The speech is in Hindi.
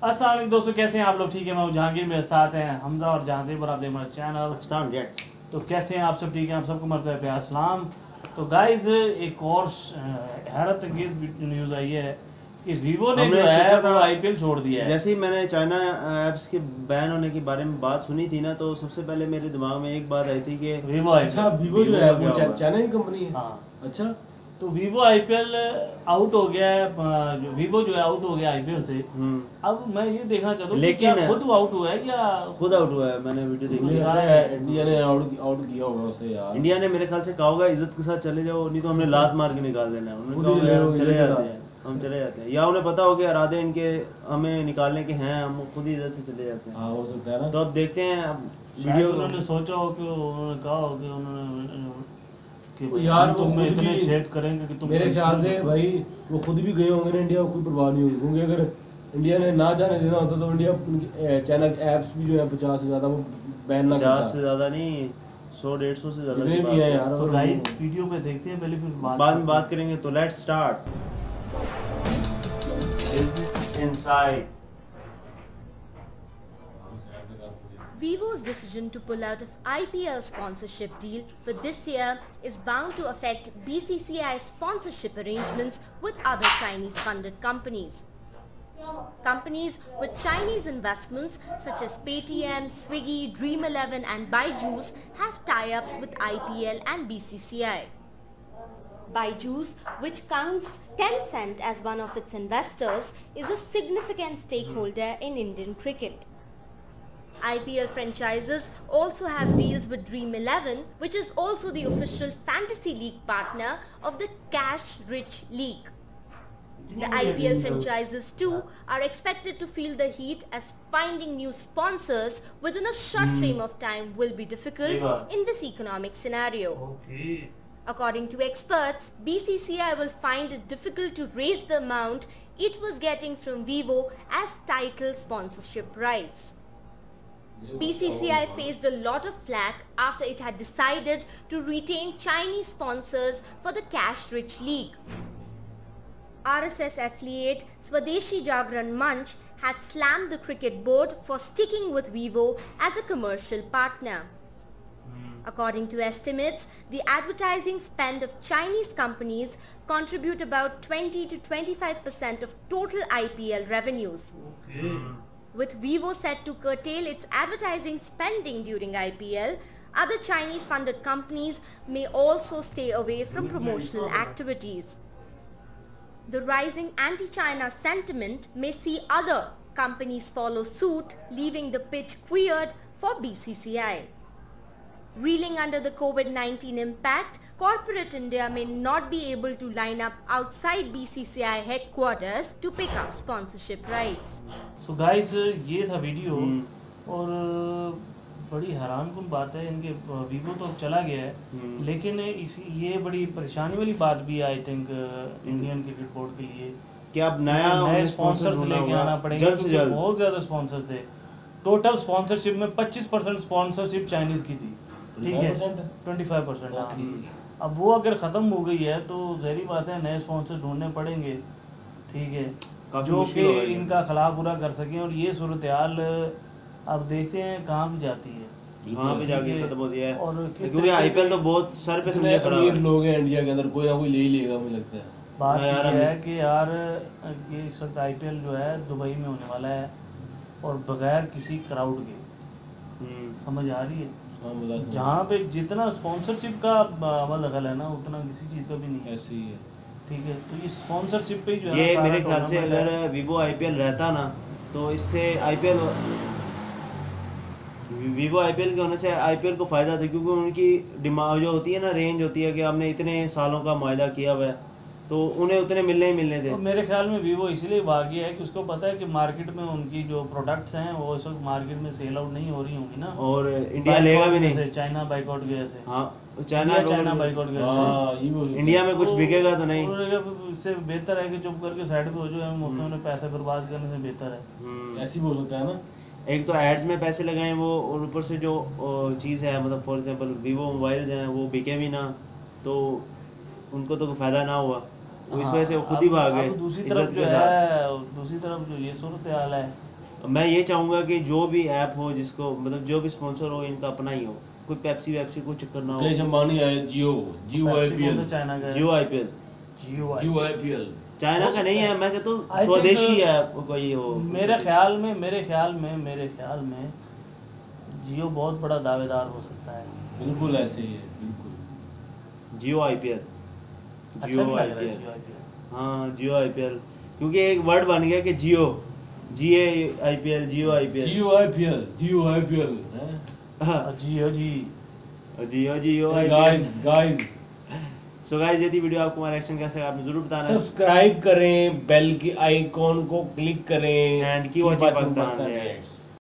अस्सलाम वालेकुम दोस्तों, कैसे हैं आप लोग? ठीक है, मैं हूं जहांगीर, मेरे साथ हैं हमजा और जहांजीब और आप देख हमारा चैनल। तो कैसे हैं आप सब? ठीक हैं? आप सबको मरता है प्यार सलाम। तो गाइस, एक और हैरत अंगेज न्यूज़ आई है कि वीवो ने जो है वो आईपीएल छोड़ दिया है। जैसे ही मैंने चाइना ऐप्स के बैन होने के बारे में बात सुनी थी ना, तो सबसे पहले मेरे दिमाग में एक बात आई थी कि वीवो अच्छा, वीवो जो है वो चाइना की कंपनी है। हाँ, अच्छा, तो वीवो आईपीएल आउट हो गया है। जो वीवो जो है आउट हो गया आईपीएल से। अब मैं ये देखना चाहता हूँ लेकिन क्या खुद आउट हुआ है या खुद आउट हुआ है। मैंने वीडियो देखी। इंडिया ने आउट किया होगा उसे यार। इंडिया ने मेरे ख्याल से कहा होगा इज्जत के साथ चले जाओ, नहीं तो हमने लात मार के निकाल देना है। उन्होंने कहा होगा चले जाते हैं, हम चले जाते हैं, या उन्हें पता हो गया इरादे इनके हमें निकालने के हैं, हम खुद ही इधर से चले जाते हैं। हाँ, हो सकता है ना। तो अब देखते हैं। अब वीडियो उन्होंने सोचा हो कि उन्होंने कहा हो कि उन्होंने कि यार तुम में इतने छेद करेंगे कि तुम, मेरे ख्याल से भाई वो खुद भी गए होंगे ना इंडिया, कोई परवाह नहीं होगी। क्योंकि अगर इंडिया ने ना जाने देना होता तो इंडिया चाइना के ऐप्स भी जो है 50 से ज़्यादा वो बैन ना करता। 50 से ज़्यादा नहीं, 100-150 से ज़्यादा जितने भी हैं यार। तो गाइस वीडियो पे देखते हैं, पहले फिर बाद में बात करेंगे। तो let's start inside. Vivo's decision to pull out of IPL sponsorship deal for this year is bound to affect BCCI's sponsorship arrangements with other Chinese-funded companies. Companies with Chinese investments such as Paytm, Swiggy, Dream11 and Byju's have tie-ups with IPL and BCCI. Byju's, which counts Tencent as one of its investors, is a significant stakeholder in Indian cricket. IPL franchises also have deals with Dream11, which is also the official fantasy league partner of the cash-rich league. The IPL franchises too are expected to feel the heat, as finding new sponsors within a short frame of time will be difficult in this economic scenario. According to experts, BCCI will find it difficult to raise the amount it was getting from Vivo as title sponsorship rights. BCCI faced a lot of flack after it had decided to retain Chinese sponsors for the cash-rich league. RSS affiliate Swadeshi Jagran Manch had slammed the cricket board for sticking with Vivo as a commercial partner. According to estimates, the advertising spend of Chinese companies contribute about 20 to 25% of total IPL revenues. With Vivo set to curtail its advertising spending during IPL, other Chinese-funded companies may also stay away from promotional activities. The rising anti-China sentiment may see other companies follow suit, leaving the pitch cleared for BCCI. Reeling under the COVID-19 impact, corporate India may not be able to line up outside BCCI headquarters to pick up sponsorship rights. So guys, ये था वीडियो। और बड़ी हैरानकुन बात है, इनके वीवो तो चला गया है, लेकिन ये बड़ी परेशानी वाली बात भी है I think Indian cricket board के लिए कि अब नए स्पॉन्सर्स लेके आना पड़ेगा जल्द से जल्द। बहुत ज़्यादा स्पॉन्सर्स थे। टोटल स्पॉन्सरशिप में 25% स्पॉन्सरशिप चाइनीज़ की थी, ठीक है, 25%। अब वो अगर ख़त्म हो गई है तो ज़ाहिर बात है नए स्पॉन्सर ढूंढने पड़ेंगे, ठीक है, जो कि इनका खिलाफ पूरा कर सकें। और ये सूरत हाल अब देखते हैं कहाँ भी जाती है, कहाँ पे जाके खत्म होती है। और क्योंकि आईपीएल तो बहुत सर पे समझे पड़ा है। लोग हैं इंडिया के अंदर, कोई ना कोई ले ही लेगा, मुझे लगता है। बात ये है कि यार ये इस वक्त आईपीएल जो है दुबई में होने वाला है और बगैर किसी क्राउड के, समझ आ रही है? जहाँ पे जितना स्पॉन्सरशिप का अमल दखल है ना, उतना किसी चीज़ का भी नहीं है। ऐसे ही है, ठीक है। तो ये स्पॉन्सरशिप पे जो है ये मेरे ख्याल से अगर वीवो आईपीएल रहता ना, तो इससे वीवो आईपीएल के होने से आईपीएल को फ़ायदा था। क्योंकि उनकी डिमांड जो होती है ना, रेंज होती है कि हमने इतने सालों का मुआहदा किया हुआ है, तो उन्हें उतने मिलने ही मिलने थे। तो मेरे ख्याल में वीवो इसलिए भाग गया है कि उसको पता है कि मार्केट में उनकी जो प्रोडक्ट्स हैं वो इस वक्त मार्केट में सेल आउट नहीं हो रही होंगी ना, और इंडिया लेगा भी नहीं। चाइना बाइकआउट की वजह से। हाँ, चाइना बाइकआउट की वजह से इंडिया में कुछ बिकेगा तो नहीं। इससे बेहतर है कि चुप करके साइड पे हो जाए, मुफ्त में पैसे बर्बाद करने से बेहतर है। ऐसी बोल सकता है ना। एक तो एड्स में पैसे लगाएं वो, और ऊपर से जो चीज़ है, मतलब फॉर एग्जांपल वीवो मोबाइल्स हैं वो बिके भी ना, तो उनको तो फ़ायदा ना हुआ, इस वजह से वो खुद ही भाग गए। दूसरी तरफ जो है, दूसरी तरफ जो ये सूरत हाल है मैं ये चाहूंगा कि जो भी ऐप हो जिसको मतलब जो भी स्पॉन्सर हो इनका अपना ही हो, कोई पेप्सी वेप्सी को चक्कर ना हो। मुकेश अंबानी आए, जियो आईपीएल, चाइना का Jio IPL Jio IPL China का नहीं है, मैं चाहता हूँ I think, स्वदेशी ऐप कोई हो। मेरे ख्याल में जियो बहुत बड़ा दावेदार हो सकता है। बिल्कुल ऐसे ही है, बिल्कुल। जियो आईपीएल, अच्छा जियो भी लग रहा है आईपीएल, जियो IPL। हाँ जियो आईपीएल, क्योंकि एक वर्ड बन गया कि जियो जीए IPL, Jio IPL, Jio IPL और जियो जी जियो गाइस सो गाइस ये थी वीडियो। आपको हमारा रिएक्शन कैसा लगा आपने जरूर बताना। सब्सक्राइब करें, बेल की आइकॉन को क्लिक करें एंड की वॉचिंग पाकिस्तान।